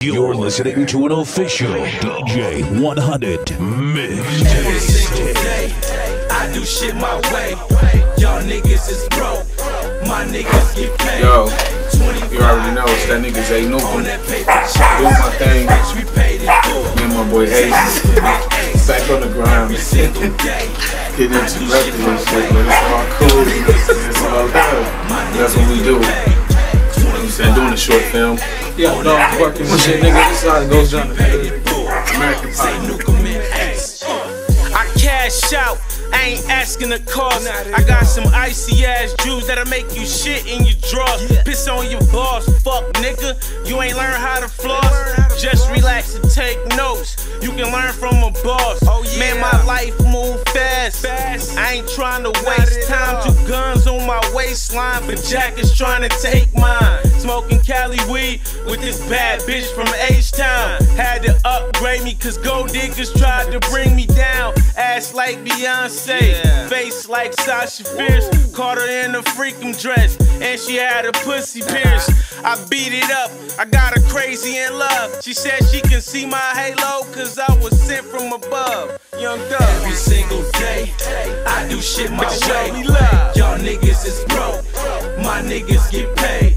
You're listening to an official DJ 100 mix. Every single day, I do shit my way. Y'all niggas is broke. My niggas get paid. Yo, you already know it's that nigga Zay Nukem. Doing my thing. Me and my boy Ace. Back on the grind. Getting into records and shit, but it's all cool. It's all good. That's what we do. And doing a short film. Yeah, no, I'm working with shit, nigga. This is how it goes down. American Pie. I cash out, I ain't asking the cost. I got some icy ass Jews that'll make you shit in your drawers. Piss on your boss, fuck nigga. You ain't learn how to floss. Just relax and take notes. You can learn from a boss. Man, my life move fast. I ain't trying to waste time. 2 guns on my waistline, but Jack is trying to take mine. Smoking Cali weed with this bad bitch from H-Town. Had to upgrade me cause gold diggers tried to bring me down. Ass like Beyonce, face like Sasha Fierce. Caught her in a freakum dress, and she had a pussy pierced. I beat it up, I got her crazy in love. She said she can see my halo cause I was sent from above. Young Thug. Every single day, I do shit my way. Y'all niggas is broke, my niggas get paid.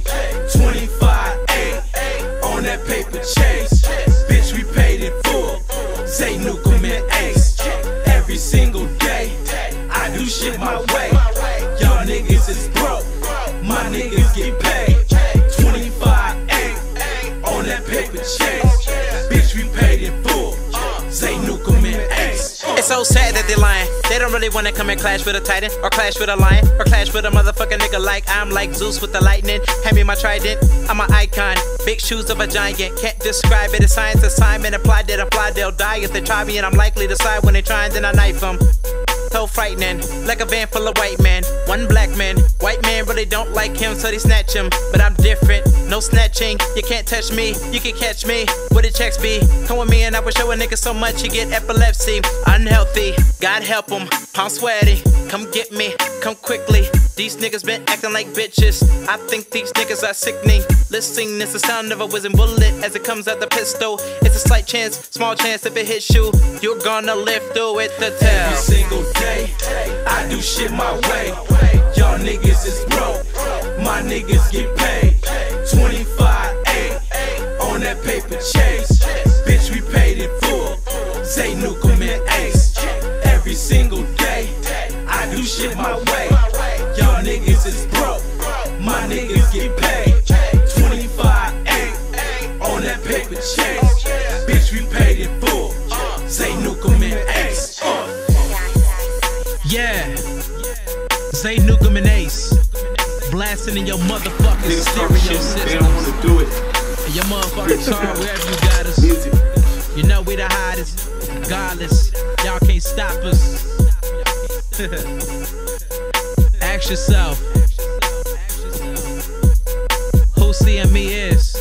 25-8 on that paper chase. Bitch, we paid it full. Zay Nukem and Ace. Every single day, I do shit my way. Y'all niggas is broke, my niggas get paid. 25-8 on that paper chase. Bitch, we paid it full. Zay Nukem and Ace. It's so sad that they lying. They don't really wanna come and clash with a titan, or clash with a lion, or clash with a motherfucking nigga like I'm like Zeus with the lightning. Hand me my trident, I'm an icon. Big shoes of a giant, can't describe it. It's science assignment, applied that apply, they'll die if they try me, and I'm likely to side when they try and then I knife them. So frightening, like a van full of white men. One black man, white man really don't like him, so they snatch him. But I'm different, no snatching. You can't touch me, you can catch me. What the checks be? Come with me and I will show a nigga so much he get epilepsy. Unhealthy, God help him. I'm sweaty, come get me, come quickly. These niggas been acting like bitches. I think these niggas are sickening. Listen, it's the sound of a whizzing bullet as it comes out the pistol. It's a slight chance, small chance if it hits you, you're gonna live through it to tell. Every single day, I do shit my way. Y'all niggas is broke, my niggas get paid. 25-8 on that paper chase. Bitch, we paid it full. Zay Nukem and Ace. Every single day, I do shit my way. Y'all niggas is broke, my niggas get paid. 25-8 on that paper chase. Bitch, we paid it full. Zay Nukem and Ace. Yeah, Zay Nukem and Ace, blasting in your motherfucking stereo system. They don't want to do it. Your motherfucking car, wherever you got us. Music. You know we the hottest, regardless. Y'all can't stop us. Ask yourself, who seeing me is?